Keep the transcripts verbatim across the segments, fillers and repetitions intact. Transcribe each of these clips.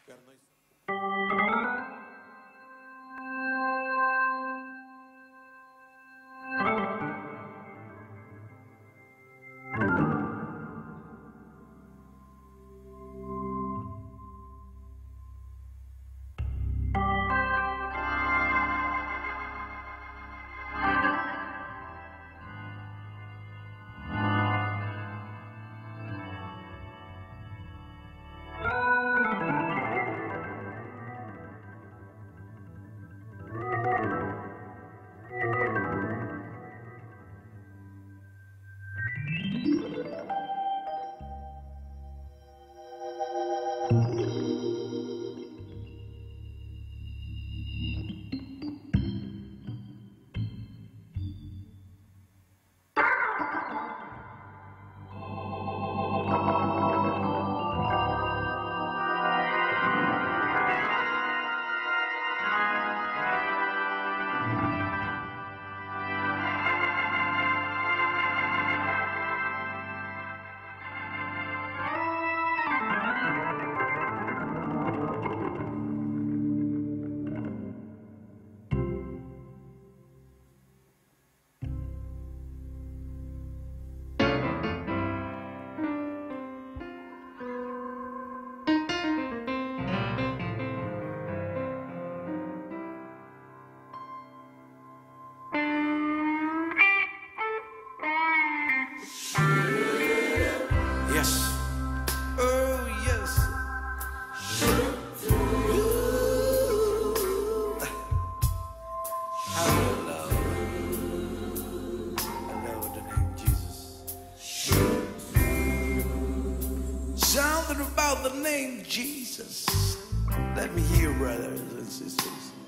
The name Jesus. Let me hear, brothers and sisters.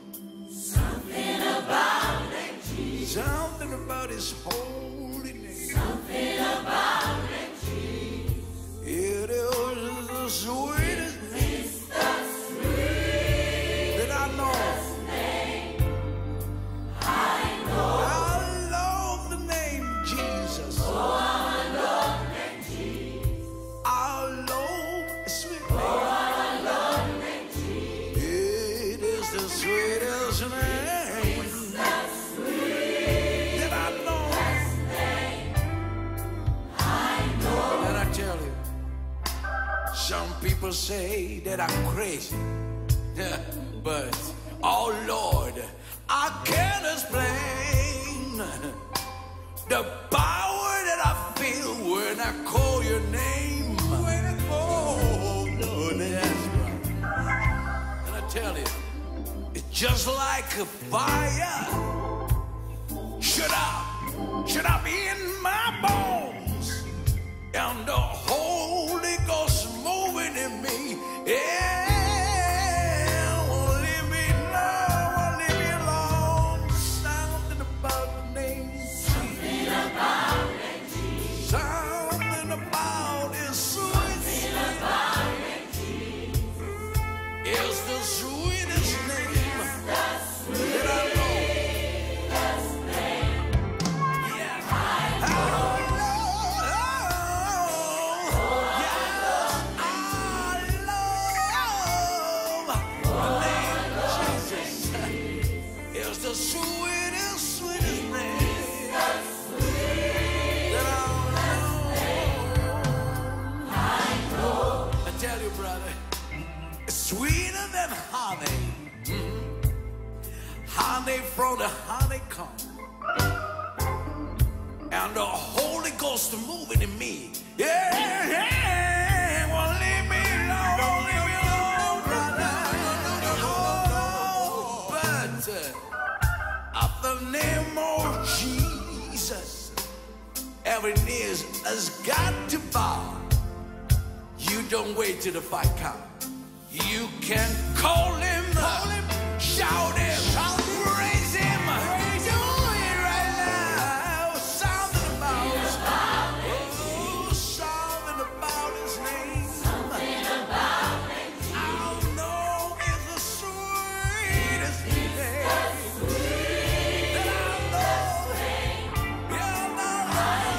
Something about the name Jesus. Something about his holy name. Something about the name Jesus. It is the sweetest name. It's the sweetest that I know. Name I know. I love the name Jesus. Oh, I love the name Jesus. I love sweet name. Oh, I love the name Jesus. It is the sweetest name It's the sweetest that I know. name I know. And I tell you, some people say that I'm crazy, but oh Lord, I can't explain the power that I feel when I call your name. When I call your name. That's right. And I tell you, it's just like a fire. Shut up, shut up in my bones, and the Holy Ghost moving in me. Yeah. Sweeter than honey, mm. honey from the honeycomb, and the Holy Ghost moving in me. Yeah, yeah. Well, leave me alone, leave me alone, brother. But uh, at the name of Jesus, every knee has got to bow. You don't wait till the fight comes. You can call him, call him, shout him, shout him, praise him, praise him. Do it right now. Something about his name. Oh, something about his name. Something about the name Jesus. I know it's the sweetest name that I know. Yeah, I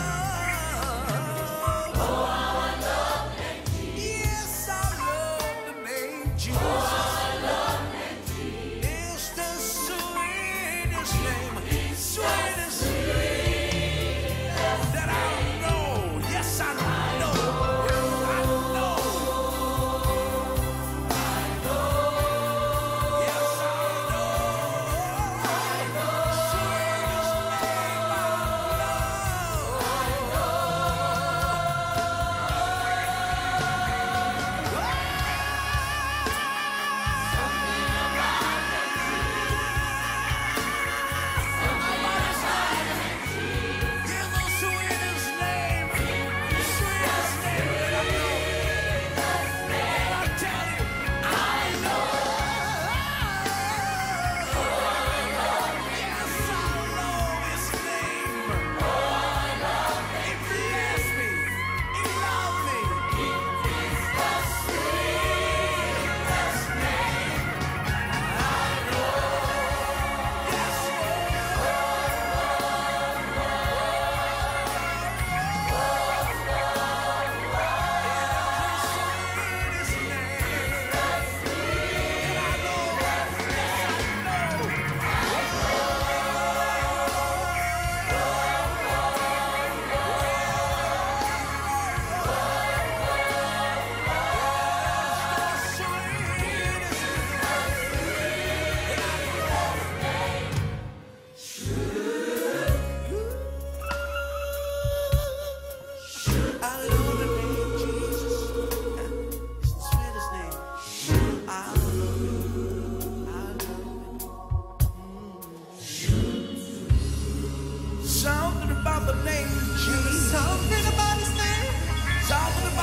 know. Oh, how I love the name Jesus. Yes, I love the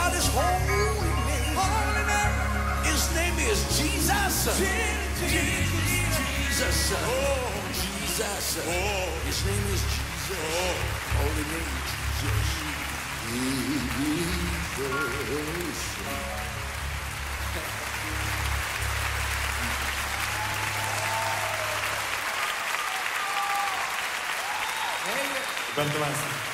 about his holy name. Holy name. His name is Jesus. Jesus. Oh, Jesus. Oh, his name is Jesus. Oh, holy name Jesus. Teman-teman.